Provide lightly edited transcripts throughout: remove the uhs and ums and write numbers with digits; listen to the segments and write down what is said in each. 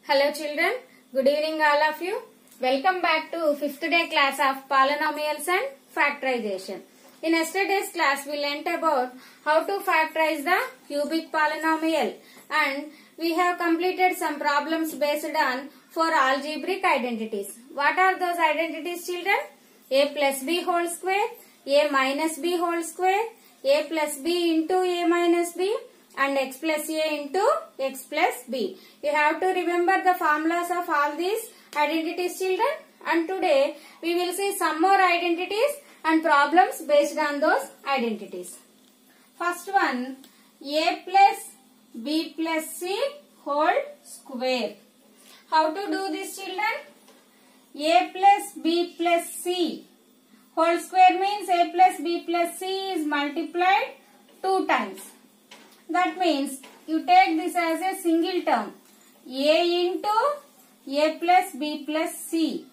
Hello children, good evening all of you. Welcome back to 5th day class of polynomials and factorization. In yesterday's class we learnt about how to factorize the cubic polynomial and we have completed some problems based on 4 algebraic identities. What are those identities children? A plus b whole square, a minus b whole square, a plus b into a minus b and x plus a into x plus b. You have to remember the formulas of all these identities children, and today we will see some more identities and problems based on those identities. First one, a plus b plus c whole square. How to do this children? A plus b plus c whole square means a plus b plus c is multiplied 2 times. That means you take this as a single term, a into a plus b plus c.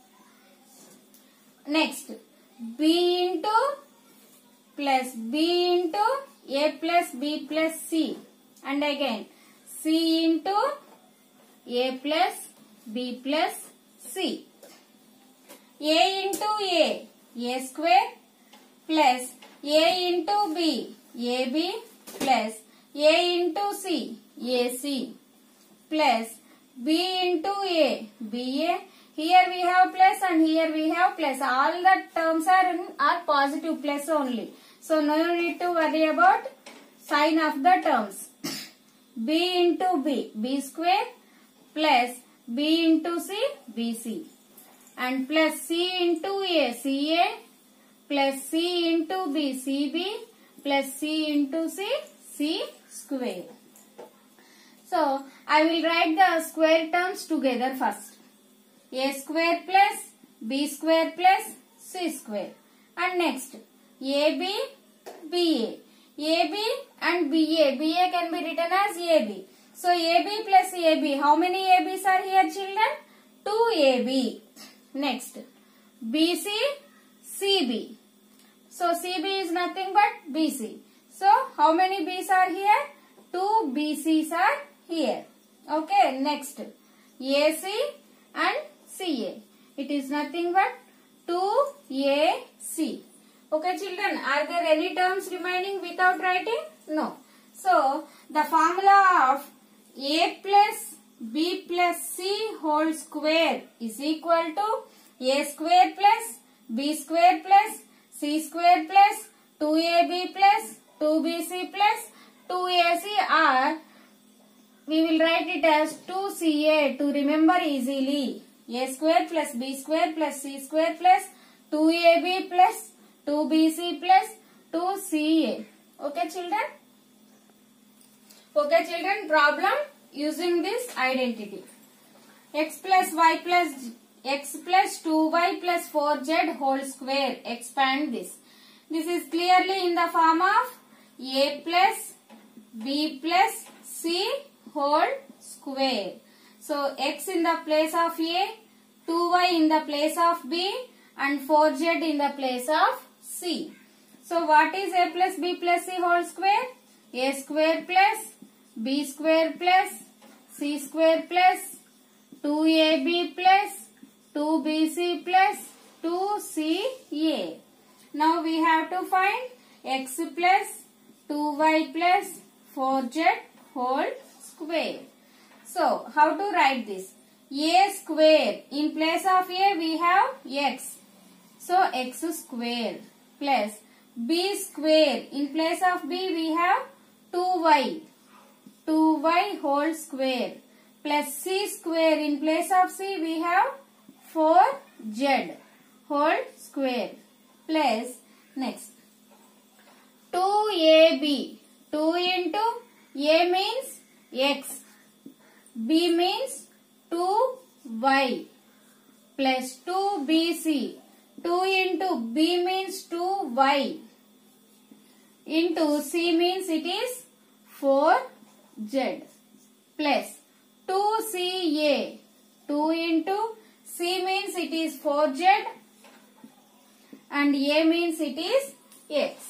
Next, b into plus b into a plus b plus c, and again c into a plus b plus c. A into a square plus a into b, ab plus a into c, ac plus b into a, ba. Here we have plus and here we have plus. All the terms are positive plus only. So no need to worry about sign of the terms. B into b, b square plus b into c, bc, and plus c into a, ca plus c into b, cb plus c into c, c square. So I will write the square terms together first. A square plus b square plus c square, and next ab, ba. AB and BA can be written as AB. So AB plus AB, how many ABs are here children? 2 AB. Next, BC, CB. So CB is nothing but BC. So how many B's are here? 2 BCs are here. Okay, next, AC and CA. It is nothing but 2 AC. Okay children, are there any terms remaining without writing? No. So the formula of a plus b plus c whole square is equal to a square plus b square plus c square plus 2ab plus 2bc plus 2ac, or we will write it as 2ca to remember easily. A square plus b square plus c square plus 2ab plus 2bc plus 2ca. Okay children? Okay children, problem using this identity. X plus y plus x plus 2y plus 4z whole square. Expand this. This is clearly in the form of a plus b plus c whole square. So x in the place of a, 2y in the place of b, and 4z in the place of c. So what is a plus b plus c whole square? A square plus b square plus c square plus 2ab plus 2bc plus 2ca. Now we have to find x plus 2y plus 4z whole square. So how to write this? A square, in place of a we have x. So x square plus b square, in place of b we have 2y. 2y whole square plus c square, in place of c we have 4z whole square plus next 2ab. 2 into a means x, b means 2y plus 2bc. 2 into b means 2y into c means it is 4z plus 2ca. 2 into c means it is 4z and a means it is x.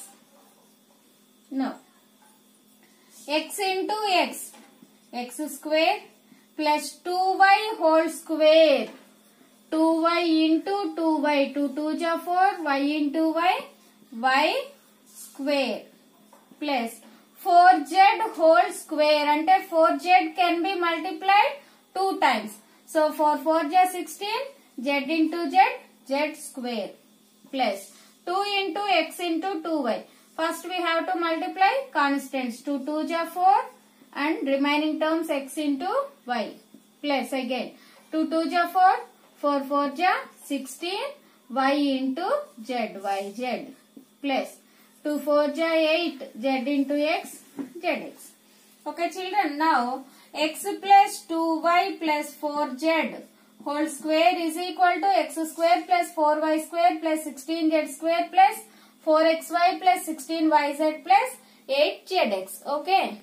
Now x into x, x square plus 2y whole square. 2y into 2y. 2 2 ja 4. Y into y. Y square. Plus 4z whole square. Ante 4z can be multiplied 2 times. So 4 4 ja 16. Z into z. Z square. Plus 2 into x into 2y. First we have to multiply constants. 2 2 ja 4 and remaining terms x into y. Plus again 2 2 ja 4, 4 4 ja 16, y into z, yz. Plus 2 4 ja 8, z into x, zx. Okay children, now x plus 2y plus 4z whole square is equal to x square plus 4y square plus 16z square plus 4xy plus 16yz plus 8zx. Okay.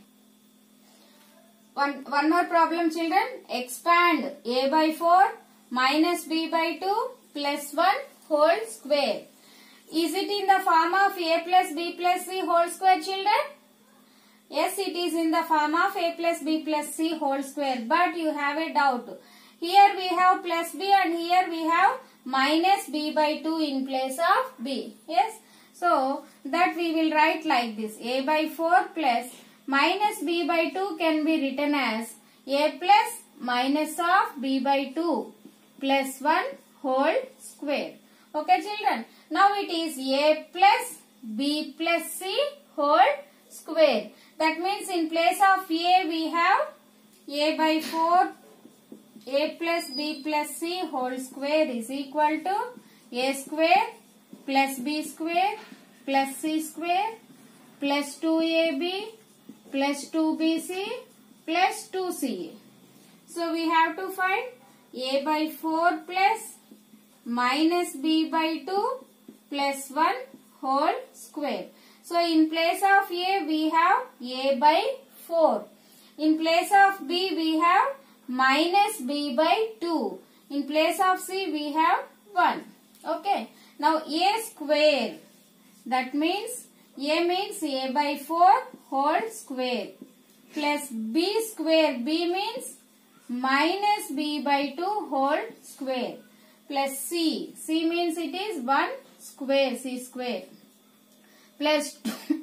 One more problem children. Expand a by 4 minus b by 2 plus 1 whole square. Is it in the form of a plus b plus c whole square children? Yes, it is in the form of a plus b plus c whole square. But you have a doubt. Here we have plus b and here we have minus b by 2 in place of b. Yes. So that we will write like this. A by 4 plus minus b by 2 can be written as a plus minus of b by 2 plus 1 whole square. Okay children. Now it is a plus b plus c whole square. That means in place of a we have a by 4 a plus b plus c whole square is equal to a square plus b square plus c square plus 2ab plus 2bc plus 2ca. So we have to find a by 4 plus minus b by 2 plus 1 whole square. So in place of a we have a by 4. In place of b we have minus b by 2. In place of c we have 1. Okay. Now a square. That means a means a by 4 whole square. Plus b square. B means minus b by 2 whole square. Plus c. C means it is 1 square. C square. Plus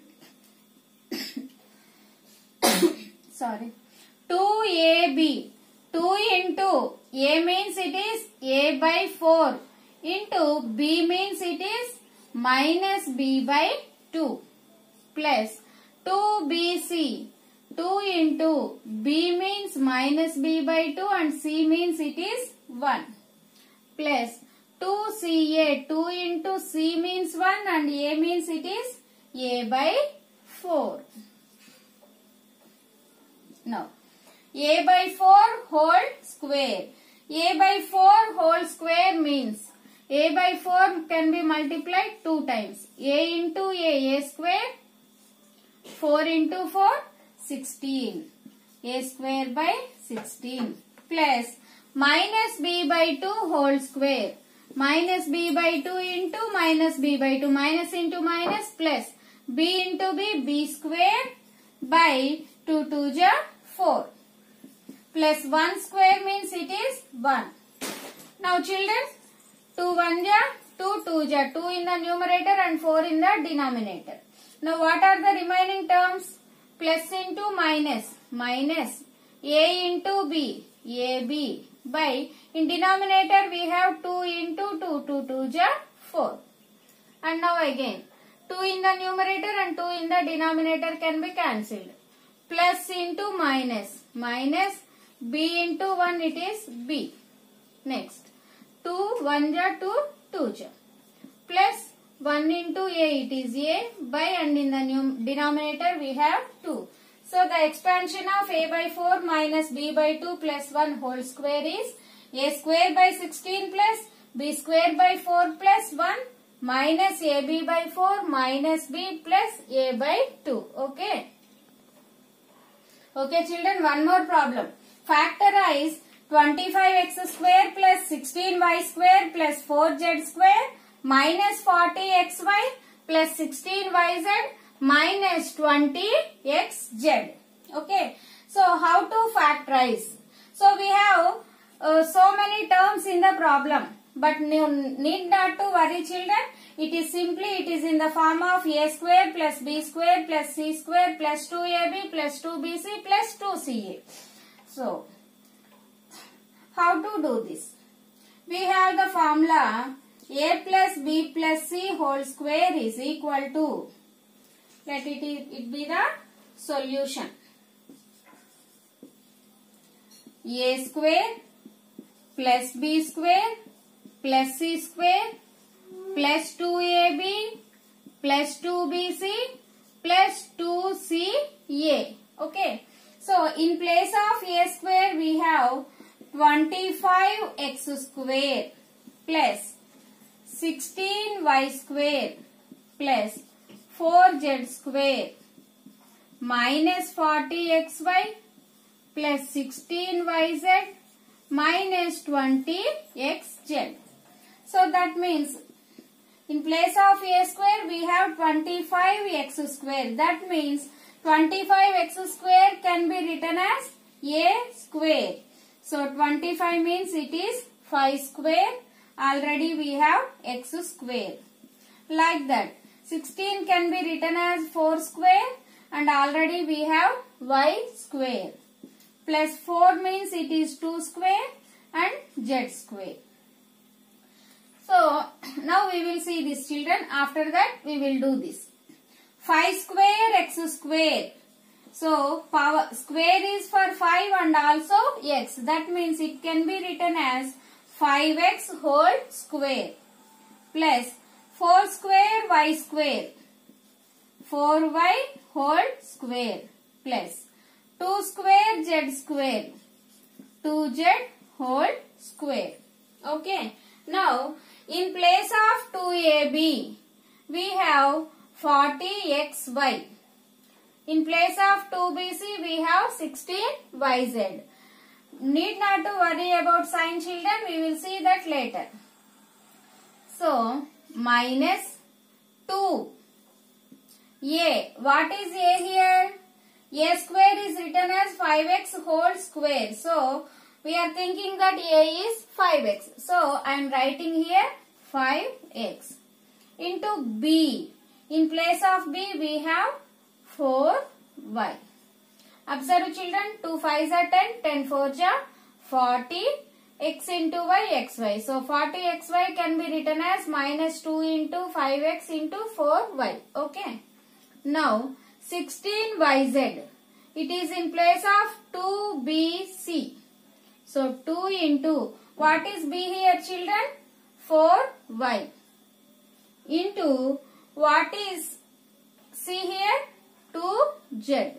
2ab. 2 into a means it is a by 4 into b means it is minus b by 2 plus 2bc. 2 into b means minus b by 2 and c means it is 1 plus 2ca. 2 into c means 1 and a means it is a by 4. Now a by 4 whole square. A by 4 whole square means a by 4 can be multiplied 2 times. A into a square. 4 into 4, 16. A square by 16 plus minus b by 2 whole square. Minus b by 2 into minus b by 2. Minus into minus plus b into b square by 2 2 ja 4. Plus 1 square means it is 1. Now children, 2 1 ja 2 2 ja 2 in the numerator and 4 in the denominator. Now what are the remaining terms? Plus into minus. Minus a into b. ab by in denominator we have 2 into 2. 2 2 ja 4. And now again 2 in the numerator and 2 in the denominator can be cancelled. Plus into minus. Minus b into 1 it is b. Next 2 1 ja 2 2 ja plus 1 into a it is a by and in the denominator we have 2. So the expansion of a by 4 minus b by 2 plus 1 whole square is a square by 16 plus b square by 4 plus 1 minus ab by 4 minus b plus a by 2. Okay. Okay children, one more problem. Factorize 25x square plus 16y square plus 4z square minus 40xy plus 16yz minus 20xz. Okay. So how to factorize? So So we have so many terms in the problem, but need not to worry children. It is in the form of a square plus b square plus c square plus 2ab plus 2bc plus 2ca. So how to do this? We have the formula a plus b plus c whole square is equal to, let it be the solution, a square plus b square plus c square plus 2ab plus 2bc plus 2ca. Okay. So in place of a square we have 25x square plus 16y square plus 4z square minus 40xy plus 16yz minus 20xz. So that means in place of a square we have 25x square. That means 25x square can be written as a square. So 25 means it is 5 square. Already we have x square. Like that. 16 can be written as 4 square and already we have y square. Plus 4 means it is 2 square and z square. So now we will see this children. After that we will do this. 5 square x square. So power square is for 5 and also x. That means it can be written as 5x whole square plus 4 square y square, 4y whole square plus 2 square z square, 2z whole square. Okay. Now in place of 2ab we have 40xy. In place of 2bc we have 16yz. Need not to worry about sign children. We will see that later. So minus 2 a. What is a here? A square is written as 5x whole square. So we are thinking that a is 5x. So I am writing here 5x into b. In place of b we have 4y. Observe children, 2 5s are 10, 10 4s are 40, x into y, xy. So 40xy can be written as minus 2 into 5x into 4y. Okay. Now 16yz. It is in place of 2bc. So 2 into, what is b here children? 4y. Into, what is c here? 2z.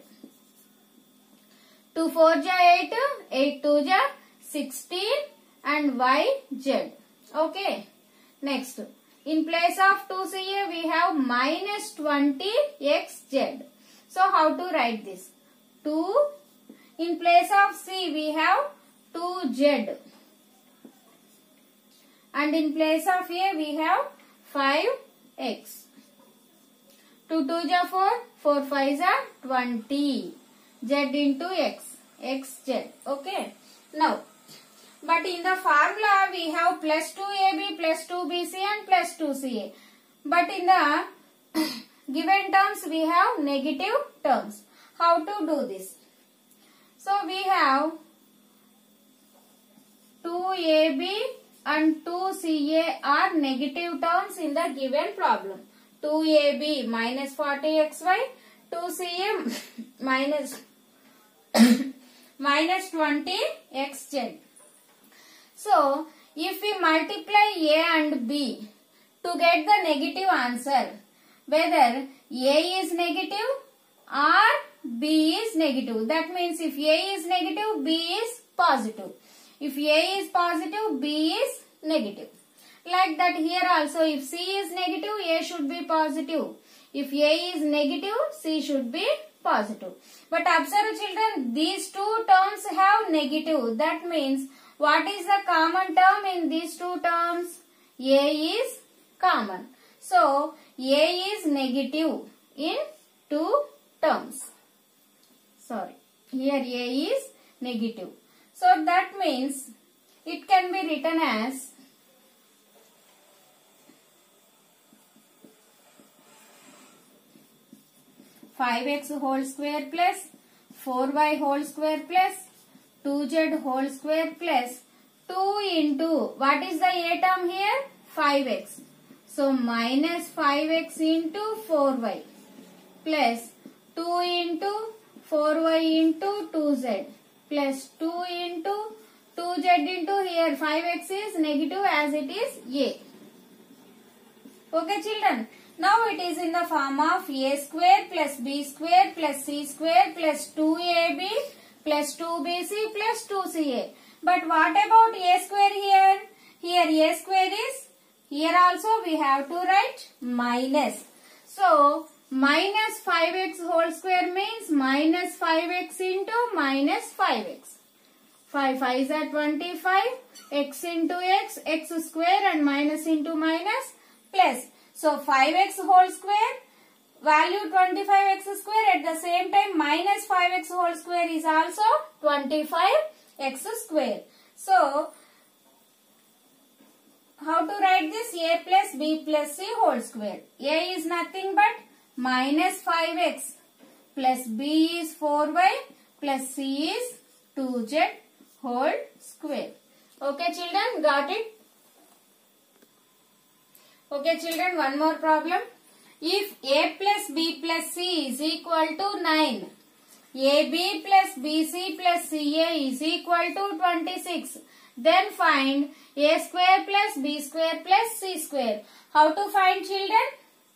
2 4 ja 8, 8 2 ja 16 and yz. Okay. Next, in place of 2ca we have minus 20xz. So how to write this? 2, in place of c we have 2z. And in place of a we have 5x. 2 2 ja 4, 4 5 ja 20. Z into x, xz. Okay. Now, but in the formula we have plus 2ab plus 2bc and plus 2ca. But in the given terms we have negative terms. How to do this? So we have 2ab and 2ca are negative terms in the given problem. 2ab minus 40xy, 2ca minus 20xz. So, if we multiply a and b to get the negative answer, whether a is negative or b is negative. That means if a is negative, b is positive. If a is positive, b is negative. Like that here also, if c is negative, a should be positive. If a is negative, c should be positive. But observe children, these two terms have negative. That means, what is the common term in these two terms? A is common. So, a is negative in two terms. Sorry, here a is negative. So, So that means it can be written as 5x whole square plus 4y whole square plus 2z whole square plus 2 into, what is the a term here? 5x. So minus 5x into 4y plus 2 into 4y into 2z plus 2 into 2z into here 5x is negative as it is a. Okay children. Now it is in the form of a square plus b square plus c square plus 2ab plus 2bc plus 2ca. But what about a square here? Here a square is, here also we have to write minus. So minus 5x whole square means minus 5x into minus 5x. 5 5s are 25, x into x square and minus into minus plus. So 5x whole square, value 25x square, at the same time minus 5x whole square is also 25x square. So how to write this? A plus b plus c whole square. A is nothing but minus 5x plus b is 4y plus c is 2z whole square. Okay children, got it? Okay children, one more problem. If a plus b plus c is equal to 9, ab plus bc plus ca is equal to 26, then find a square plus b square plus c square. How to find children?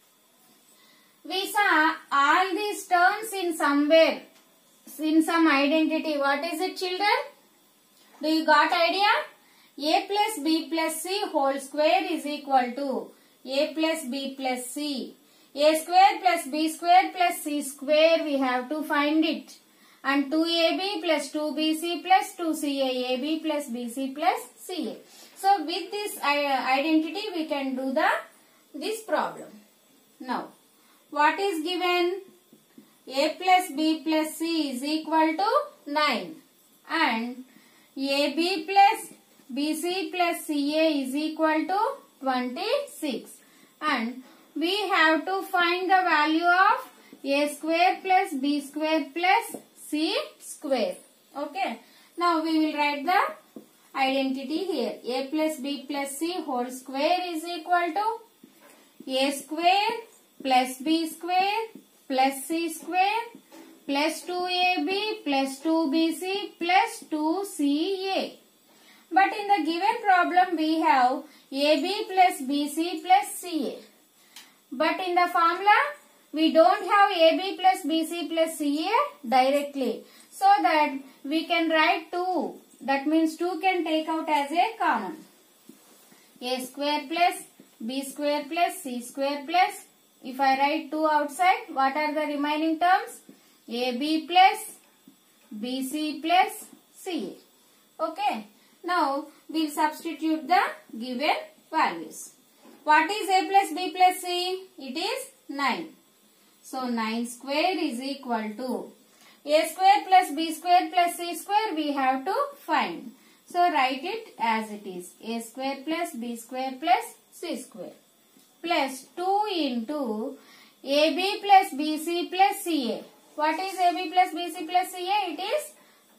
We saw all these terms in somewhere, in some identity. What is it children? Do you got idea? A plus b plus c whole square is equal to a plus b plus c. A square plus b square plus c square, we have to find it. And 2ab plus 2bc plus 2ca. ab plus bc plus ca. So with this identity we can do this problem. Now what is given? A plus b plus c is equal to 9 and ab plus bc plus ca is equal to 26, and we have to find the value of a square plus b square plus c square. Okay. Now we will write the identity here. A plus b plus c whole square is equal to a square plus b square plus c square plus 2ab plus 2bc plus 2ca. But in the given problem we have ab plus bc plus ca. But in the formula we don't have ab plus bc plus ca directly. So that we can write 2. That means 2 can take out as a common. A square plus b square plus c square plus, if I write 2 outside, what are the remaining terms? ab plus bc plus ca. Okay. Now we'll substitute the given values. What is a plus b plus c? It is 9. So 9 square is equal to a square plus b square plus c square we have to find. So write it as it is. A square plus b square plus c square plus 2 into ab plus bc plus ca. What is ab plus bc plus ca? It is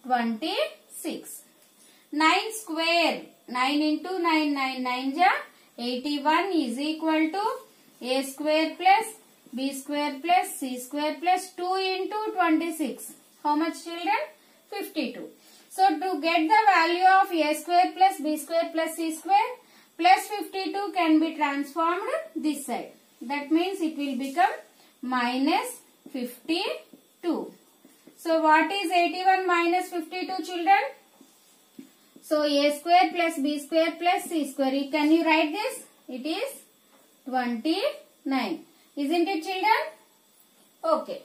26. 9 square, 9 into 9, 9 9 ja 81 is equal to a square plus b square plus c square plus 2 into 26. How much children? 52. So to get the value of a square plus b square plus c square, plus 52 can be transformed this side. That means it will become minus 52. So what is 81 minus 52 children? So a square plus b square plus c square. Can you write this? It is 29. Isn't it children? Okay.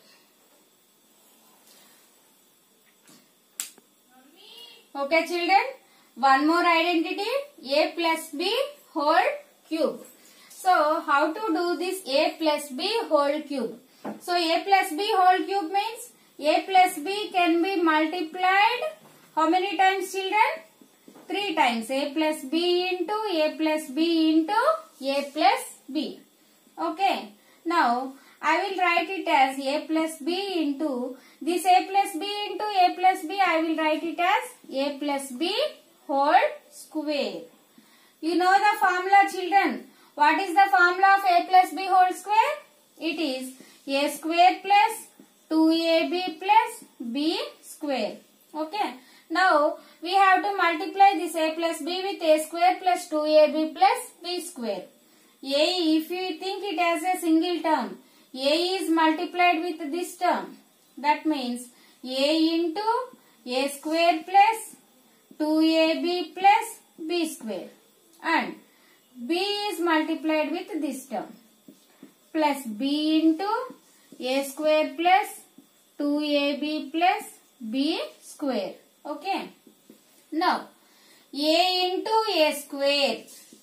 Okay children. One more identity. A plus b whole cube. So how to do this a plus b whole cube? So a plus b whole cube means a plus b can be multiplied How many times, children? 3 times. A plus B into A plus B into A plus B. Okay. Now, I will write it as A plus B into this A plus B into A plus B. I will write it as A plus B whole square. You know the formula, children. What is the formula of A plus B whole square? It is A square plus 2AB plus B square. Okay. Now, we have to multiply this A plus B with A square plus 2AB plus B square. A, if you think it as a single term, A is multiplied with this term. That means A into A square plus 2AB plus B square. And B is multiplied with this term. Plus B into A square plus 2AB plus B square. Okay. Now, A into A square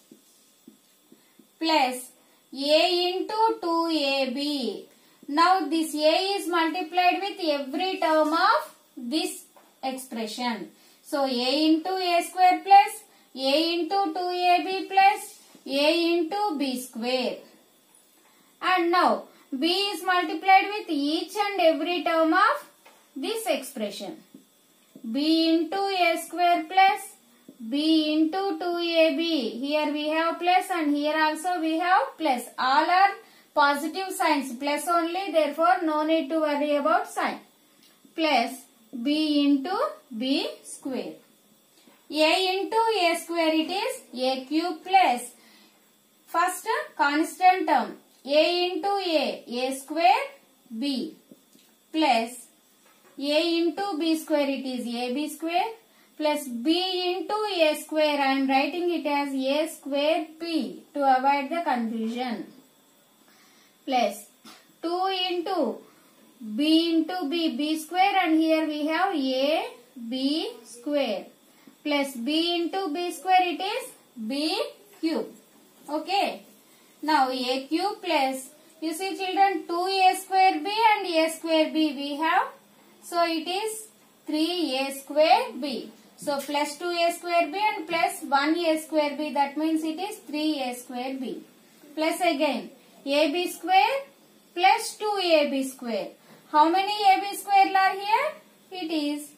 plus A into 2AB. Now, this A is multiplied with every term of this expression. So, A into A square plus A into 2AB plus A into B square. And now, B is multiplied with each and every term of this expression. B into A square plus B into 2AB. Here we have plus and here also we have plus. All are positive signs. Plus only. Therefore, no need to worry about sign. Plus B into B square. A into A square, it is A cube plus first constant term. A into A square B plus A into B square, it is AB square plus B into A square. I am writing it as A square B to avoid the confusion. Plus 2 into B into B square, and here we have A B square plus B into B square, it is B cube. Okay. Now A cube plus, you see children, 2A square B and A square B we have. So it is 3A square B. So plus 2A square B and plus 1A square B. That means it is 3A square B. Plus again AB square plus 2AB square. How many AB square are here? It is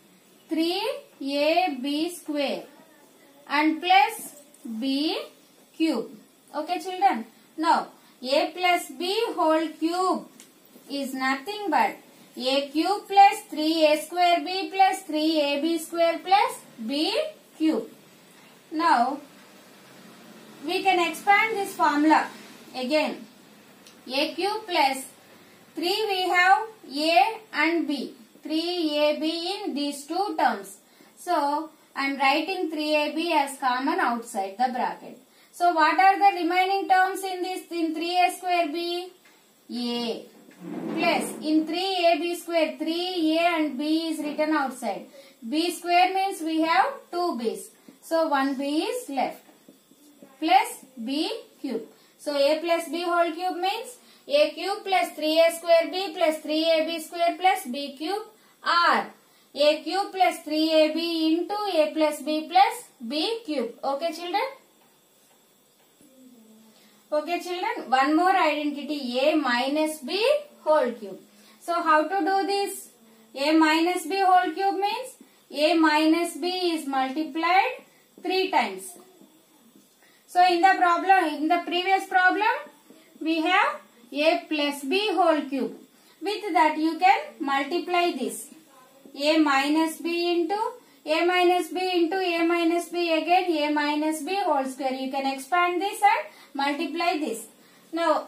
3AB square and plus B cube. Okay children. Now A plus B whole cube is nothing but A cube plus 3A square B plus 3AB square plus B cube. Now, we can expand this formula again. A cube plus 3 we have A and B. 3AB in these two terms. So, I am writing 3AB as common outside the bracket. So, what are the remaining terms in this, in 3A square B? A. Plus in 3AB square, 3A and B is written outside. B square means we have 2 B's. So 1 B is left. Plus B cube. So A plus B whole cube means A cube plus 3A square B plus 3AB square plus B cube, or A cube plus 3AB into A plus B plus B cube. Okay children? Okay children, one more identity, A minus B whole cube. So how to do this? A minus B whole cube means A minus B is multiplied 3 times. So in the problem, in the previous problem, we have A plus B whole cube. With that you can multiply this. A minus B into A minus B into A minus B, again A minus B whole square. You can expand this and multiply this. Now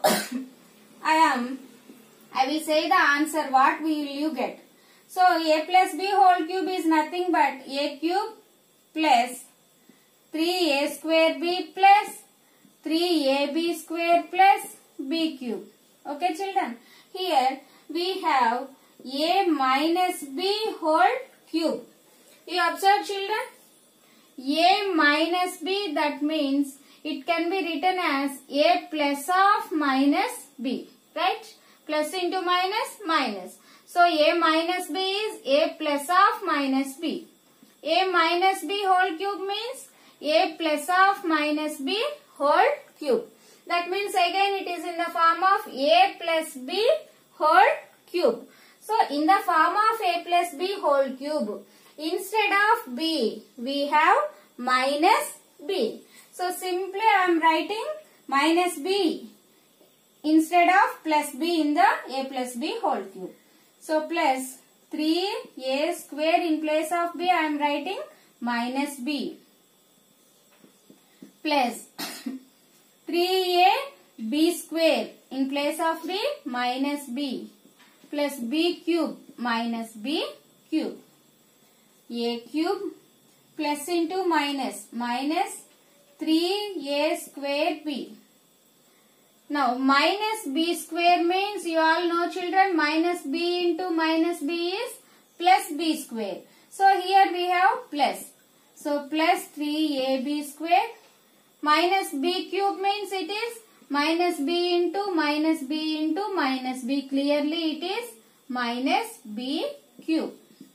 I will say the answer. What will you get? So A plus B whole cube is nothing but A cube plus 3A square B plus 3AB square plus B cube. Okay children? Here we have A minus B whole cube. You observe children? A minus B, that means it can be written as A plus of minus B. Right? Plus into minus, minus. So A minus B is A plus of minus B. A minus B whole cube means A plus of minus B whole cube. That means again it is in the form of A plus B whole cube. So in the form of A plus B whole cube, instead of B, we have minus B. So simply I am writing minus B instead of plus B in the A plus B whole cube. So plus 3A square in place of B, I am writing minus B plus 3A B square in place of B minus B plus B cube minus B cube. A cube plus into minus 3A square B. Now minus B square means you all know children, minus B into minus B is plus B square. So here we have plus. So plus 3AB square minus B cube means it is minus B into minus B into minus B. Clearly it is minus B cube.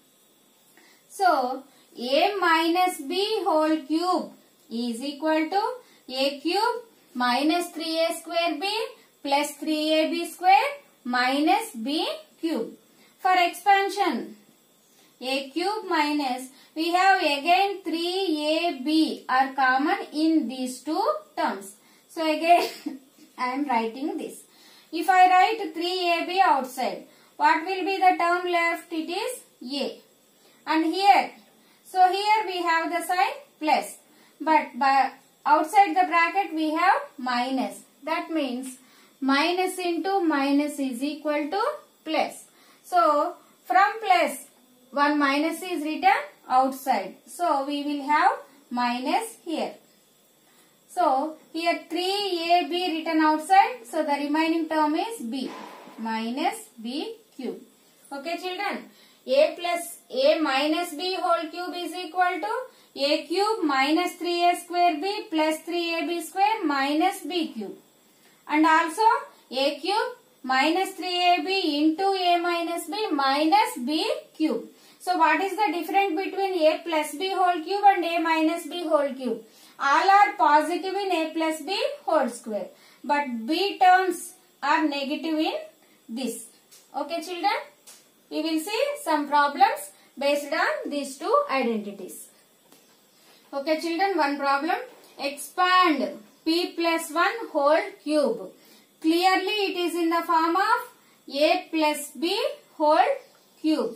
So A minus B whole cube is equal to A cube minus 3A square B plus 3AB square minus B cube. For expansion, A cube minus, we have again 3AB are common in these two terms. So again I am writing this. If I write 3AB outside, what will be the term left? It is A. And here, so here we have the sign plus. But by outside the bracket we have minus. That means minus into minus is equal to plus. So from plus, one minus is written outside. So we will have minus here. So here 3AB written outside. So the remaining term is B minus B cube. Okay children. A minus B whole cube is equal to A cube minus 3A square B plus 3AB square minus B cube. And also A cube minus 3AB into A minus B minus B cube. So what is the difference between A plus B whole cube and A minus B whole cube? All are positive in A plus B whole square. But B terms are negative in this. Okay children? We will see some problems based on these two identities. Okay children, one problem. Expand P plus 1 whole cube. Clearly it is in the form of A plus B whole cube.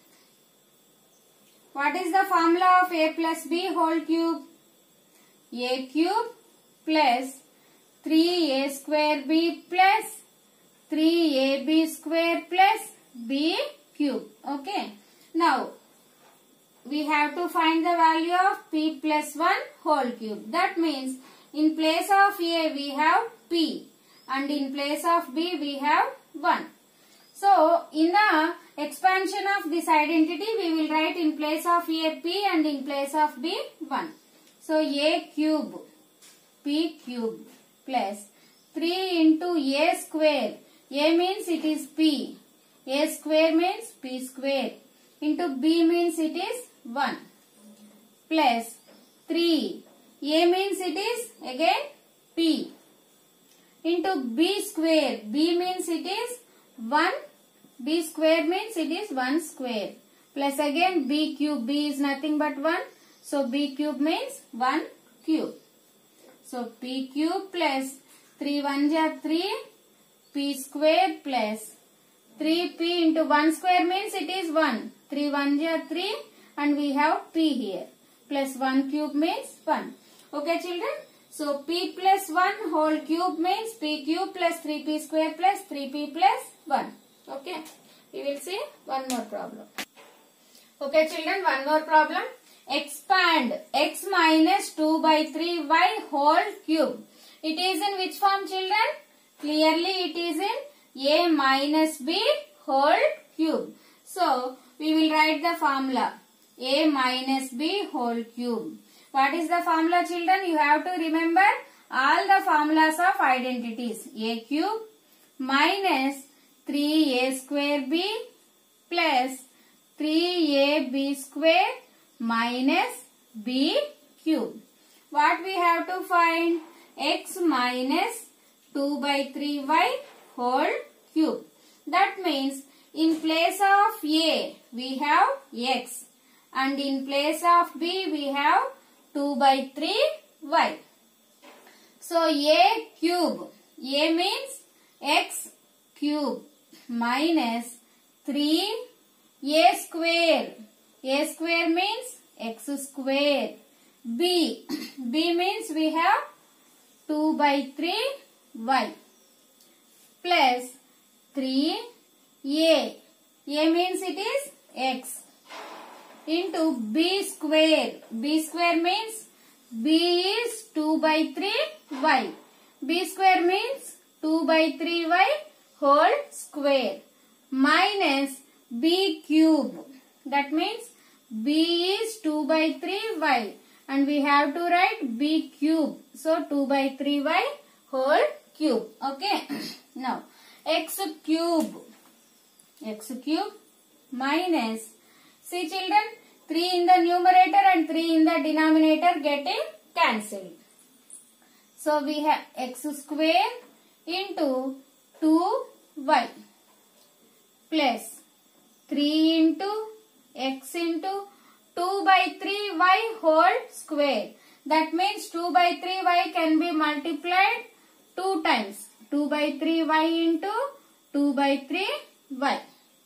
What is the formula of A plus B whole cube? A cube plus 3A square B plus 3AB square plus B cube. Okay. Now, we have to find the value of P plus 1 whole cube. That means, in place of A we have P and in place of B we have 1. So, in the expansion of this identity, we will write in place of A P and in place of B 1. So, A cube, P cube plus 3 into A square. A means it is P. A square means P square. Into B means it is 1. Plus 3. A means it is again P. Into B square. B means it is 1. B square means it is 1 square. Plus again B cube. B is nothing but 1. So B cube means 1 cube. So P cube plus 3 1 ja 3. P square plus 3P into 1 square means it is 1. 3 1 ja 3 and we have P here. Plus 1 cube means 1. Okay children. So P plus 1 whole cube means P cube plus 3P square plus 3P plus 1. Okay. We will see one more problem. Okay children, one more problem. Expand x minus 2 by 3y whole cube. It is in which form children? Clearly it is in A minus B whole cube. So we will write the formula A minus B whole cube. What is the formula children? You have to remember all the formulas of identities. A cube minus 3A square B plus 3AB square minus b cube. What we have to find? X minus 2 by 3y whole cube. That means in place of a we have x and in place of b we have 2 by 3y. So a cube, a means x cube minus 3a square. A square means x square. B means we have 2 by 3y plus 3a. A means it is x into b square. B square means b is 2 by 3y. B square means 2 by 3y whole square minus b cube. That means b is 2 by 3y and we have to write b cube. So 2 by 3y whole cube. Okay. Now x cube minus, see children, 3 in the numerator and 3 in the denominator getting cancelled. So we have x square into 2y plus 3 into x into 2 by 3y whole square. That means 2 by 3y can be multiplied 2 times. 2 by 3y into 2 by 3y.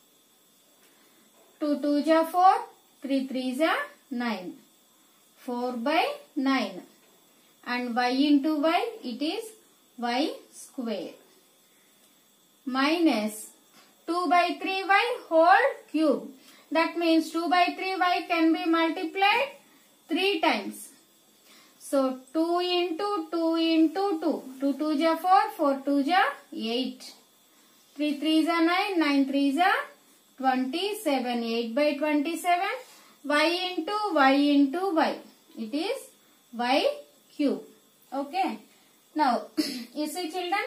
2 2s are 4, 3 3s are 9. 4 by 9. And y into y, it is y square. Minus 2 by 3y whole cube. That means 2 by 3y can be multiplied 3 times. So 2 into 2 into 2. 2 2s are 4, 4 2s are 8. 3 3s are 9, 9 3s are 27. 8 by 27. Y into y into y. It is y cube. Okay. Now, you see children,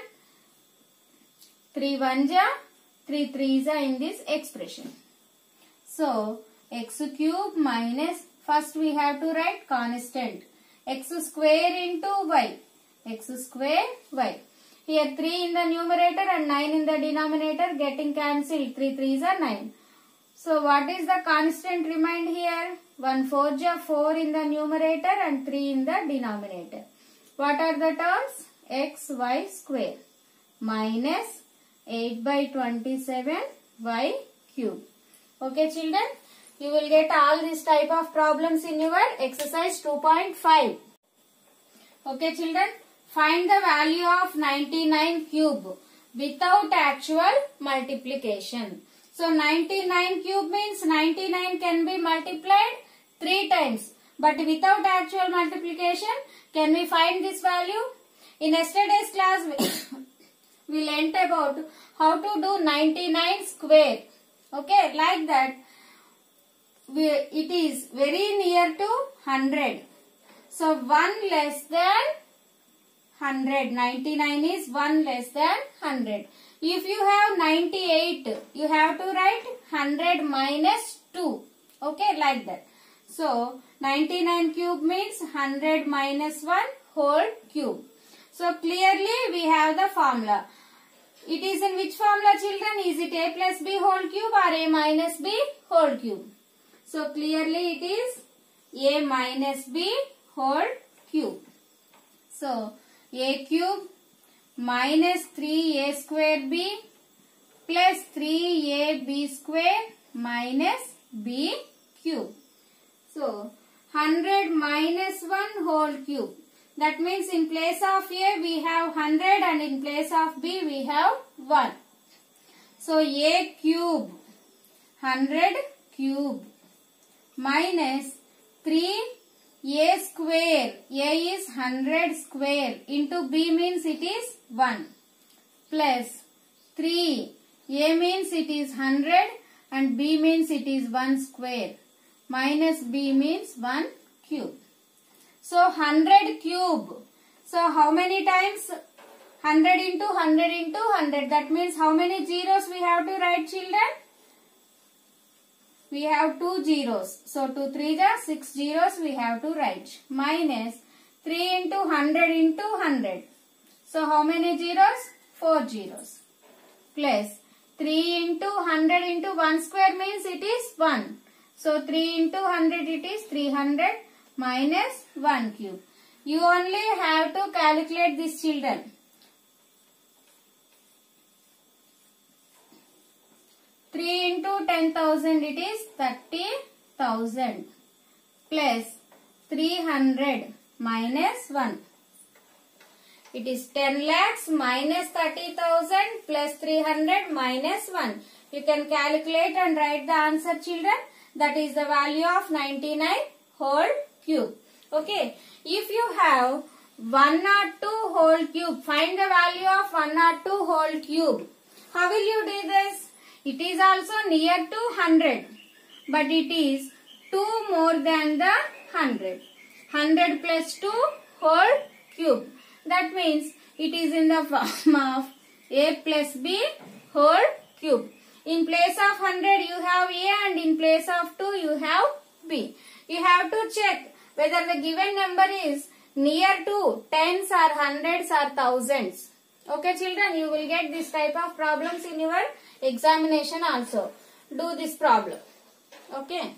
3 1s are 3 3s are in this expression. So, x cube minus, first we have to write constant. X square into y. X square y. Here 3 in the numerator and 9 in the denominator getting cancelled. 3 3s are 9. So, what is the constant remained here? 1 4s are 4 in the numerator and 3 in the denominator. What are the terms? X y square minus 8 by 27 y cube. Okay children, you will get all this type of problems in your exercise 2.5. Okay children, find the value of 99 cube without actual multiplication. So 99 cube means 99 can be multiplied 3 times. But without actual multiplication, can we find this value? In yesterday's class, we learnt about how to do 99 square. Okay, like that, it is very near to 100. So, 1 less than 100. 99 is 1 less than 100. If you have 98, you have to write 100 minus 2. Okay, like that. So, 99 cube means 100 minus 1 whole cube. So, clearly we have the formula. It is in which formula children? Is it a plus b whole cube or a minus b whole cube? So clearly it is a minus b whole cube. So a cube minus 3a square b plus 3ab square minus b cube. So 100 minus 1 whole cube. That means in place of A we have 100 and in place of B we have 1. So A cube, 100 cube minus 3A square. A is 100 square into B means it is 1 plus 3. A means it is 100 and B means it is 1 square minus B means 1 cube. So 100 cube. So how many times? 100 into 100 into 100. That means how many zeros we have to write children? we have 2 zeros. So 2 3 are 6 zeros we have to write. Minus 3 into 100 into 100. So how many zeros? 4 zeros. Plus 3 into 100 into 1 square means it is 1. So 3 into 100 it is 300 minus 1 cube. You only have to calculate this, children. 3 into 10,000 it is 30,000 plus 300 minus 1. It is 10 lakhs minus 30,000 plus 300 minus 1. You can calculate and write the answer, children. That is the value of 99 whole cube. Okay. If you have 102 whole cube, find the value of 102 whole cube. How will you do this? It is also near to 100, but it is 2 more than the 100. 100 plus 2 whole cube. That means it is in the form of a plus b whole cube. In place of 100 you have a and in place of 2 you have b. You have to check whether the given number is near to tens or hundreds or thousands. Okay, children, you will get this type of problems in your examination also. Do this problem. Okay.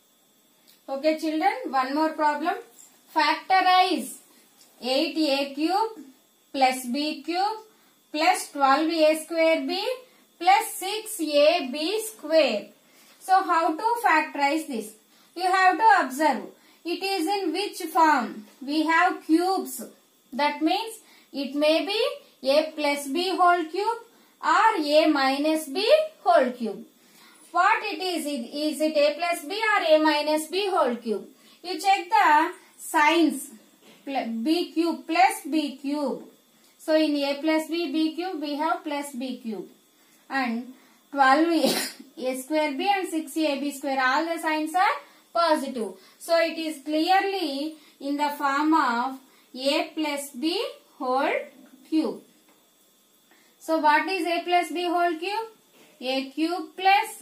Okay, children, one more problem. Factorize 8a cube plus b cube plus 12a square b plus 6ab square. So, how to factorize this? You have to observe. It is in which form? We have cubes. That means it may be a plus b whole cube or a minus b whole cube. What it is? Is it a plus b or a minus b whole cube? You check the signs. B cube plus b cube. So in a plus b cube we have plus b cube. And 12a square b and 6ab square, all the signs are positive. So it is clearly in the form of a plus b whole cube. So what is a plus b whole cube? A cube plus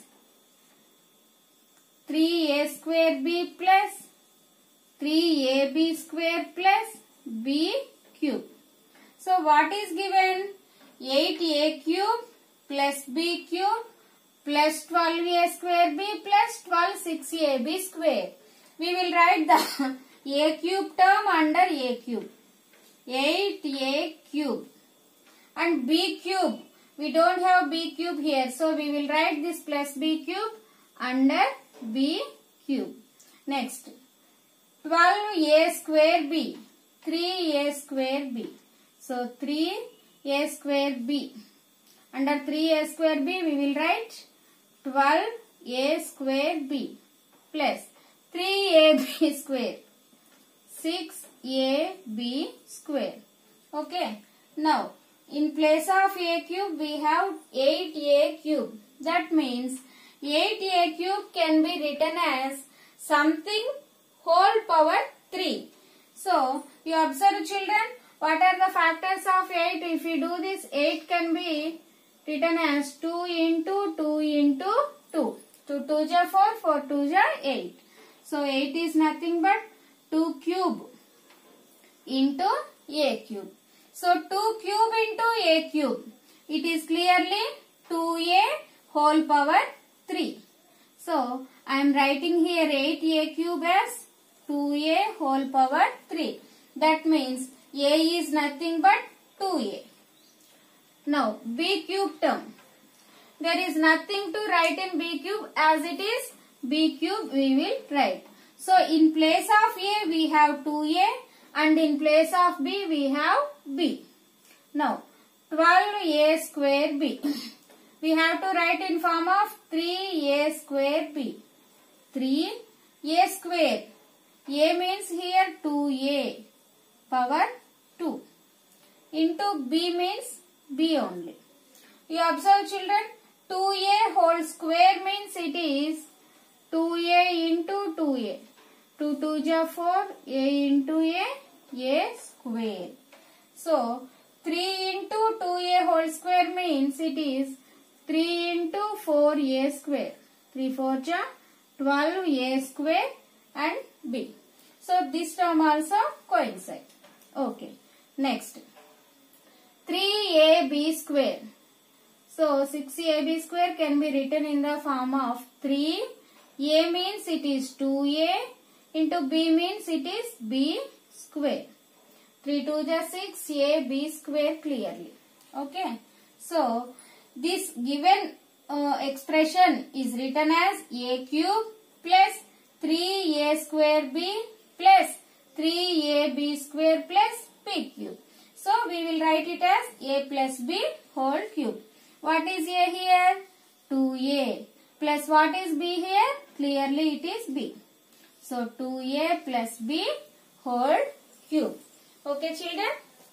3a square b plus 3ab square plus b cube. So what is given? 8a cube plus b cube plus 12a square b plus 12 6ab square. We will write the a cube term under a cube. 8a cube. And b cube. We don't have b cube here. So we will write this plus b cube under b cube. Next. 12a square b. 3a square b. So 3a square b. Under 3a square b we will write 12a square b plus 3ab square 6ab square. Okay. Now in place of a cube we have 8a cube. That means 8a cube can be written as something whole power 3. So you observe, children, what are the factors of 8? If you do this, 8 can be written as 2 into 2 into 2. 2 2 is 4, 4 2 is 8. So 8 is nothing but 2 cube into a cube. So 2 cube into a cube. It is clearly 2a whole power 3. So I am writing here 8a cube as 2a whole power 3. That means a is nothing but 2a. Now b cube term. There is nothing to write in b cube, as it is b cube we will write. So in place of a we have 2a and in place of b we have b. Now 12a square b. We have to write in form of 3a square b. 3a square. A means here 2a power 2 into b means b only. You observe, children, 2a whole square means it is 2a into 2a. 2 2 is 4, a into a square. So 3 into 2a whole square means it is 3 into 4a square. 3 4 is 12a square and b. So this term also coincide. Okay. Next, 3ab square. So 6ab square can be written in the form of 3. A means it is 2a into b means it is b square. 3 2 is 6, a b square clearly. Okay. So this given expression is written as a cube plus 3a square b plus 3ab square plus b cube. So we will write it as a plus b whole cube. What is a here? 2a. Plus what is b here? Clearly it is b. So 2a plus b whole cube. Okay children?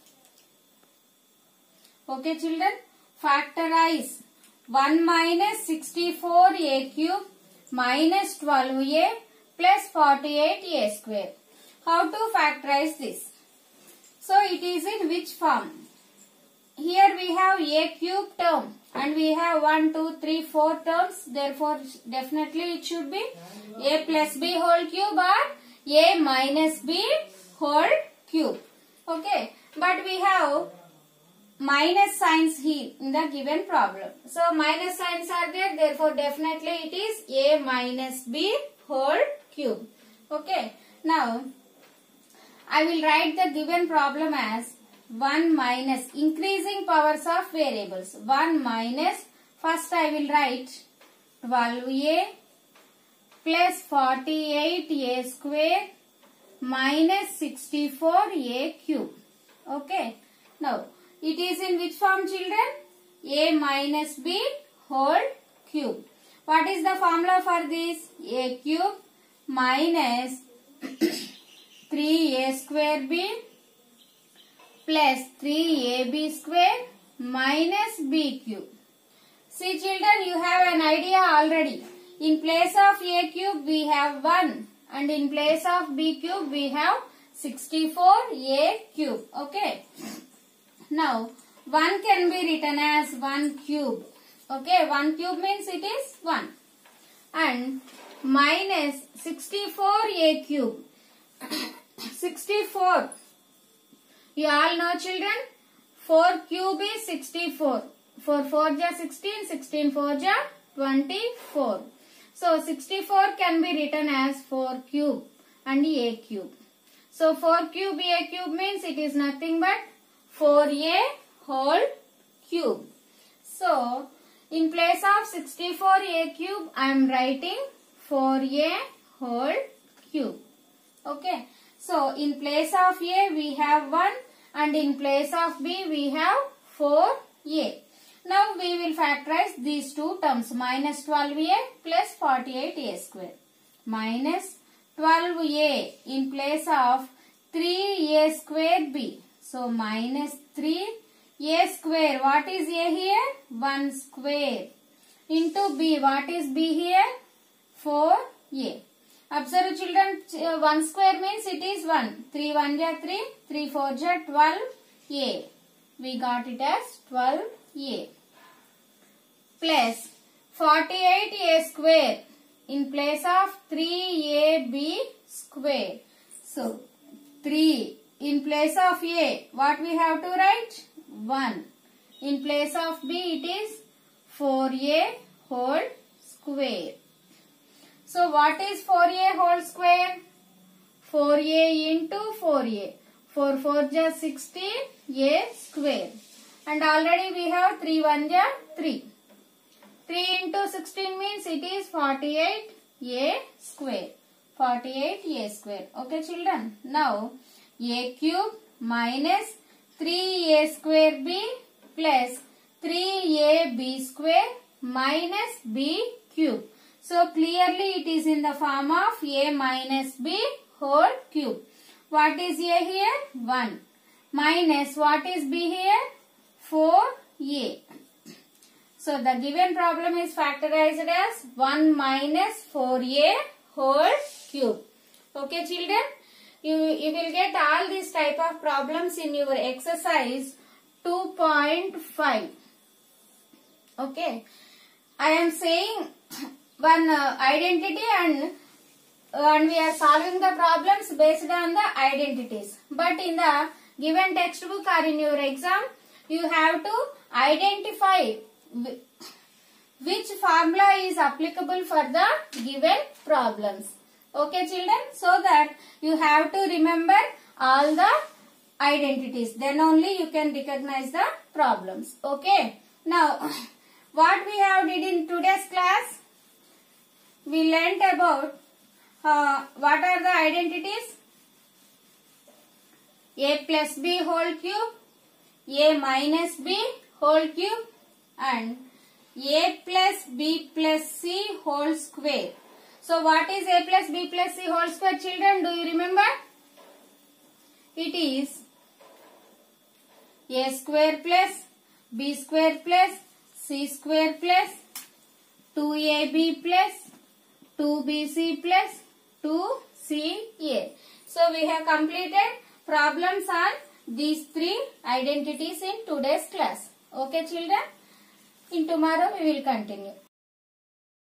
Okay children? Factorize 1 minus 64a cube minus 12a plus 48a square. How to factorize this? So it is in which form? Here we have a cube term and we have 1, 2, 3, 4 terms. Therefore, definitely it should be a plus b whole cube or a minus b whole cube. Okay. But we have minus signs here in the given problem. So, minus signs are there. Therefore, definitely it is a minus b whole cube. Okay. Now, I will write the given problem as 1 minus increasing powers of variables. 1 minus, first I will write 12a plus 48a square minus 64a cube. Okay. Now, it is in which form children? A minus b whole cube. What is the formula for this? A cube minus 3a square b plus 3ab square minus b cube. See children, you have an idea already. In place of a cube we have 1 and in place of b cube we have 64a cube. Okay. Now 1 can be written as 1 cube. Okay. 1 cube means it is 1. And minus 64a cube. 64. You all know children, 4 cube is 64. 4 4 ja 16, 16 4 ja 24. So 64 can be written as 4 cube and a cube. So 4 cube a cube means it is nothing but 4a whole cube. So in place of 64a cube I am writing 4a whole cube. Okay. So in place of a we have 1 and in place of b we have 4a. Now we will factorize these two terms, minus 12a plus 48a square. Minus 12a in place of 3a square b. So minus 3a square. What is a here? 1 square. Into b. What is b here? 4a. Observe children, 1 square means it is 1. 3 1 ja 3, 3 4 ja 12a. We got it as 12a. Plus 48a square in place of 3ab square. So 3 in place of a, what we have to write? 1. In place of b it is 4a whole square. So what is 4a whole square? 4a into 4a. 4 4 ja 16a square. And already we have 3 1 ja 3. 3 into 16 means it is 48a square. 48a square. Okay children. Now a cube minus 3a square b plus 3ab square minus b cube. So clearly it is in the form of a minus b whole cube. What is a here? 1. Minus what is b here? 4a. So the given problem is factorized as 1 minus 4a whole cube. Okay children? You will get all these type of problems in your exercise 2.5. Okay. I am saying one identity and we are solving the problems based on the identities. But in the given textbook or in your exam, you have to identify which formula is applicable for the given problems. Okay children, so that you have to remember all the identities, then only you can recognize the problems. Okay, now what we have did in today's class, we learnt about what are the identities? A plus b whole cube, a minus b whole cube and a plus b plus c whole square. So what is a plus b plus c whole square children? Do you remember? It is a square plus b square plus c square plus 2ab plus 2bc plus 2ca. So we have completed problems on these three identities in today's class. Okay children, in tomorrow we will continue.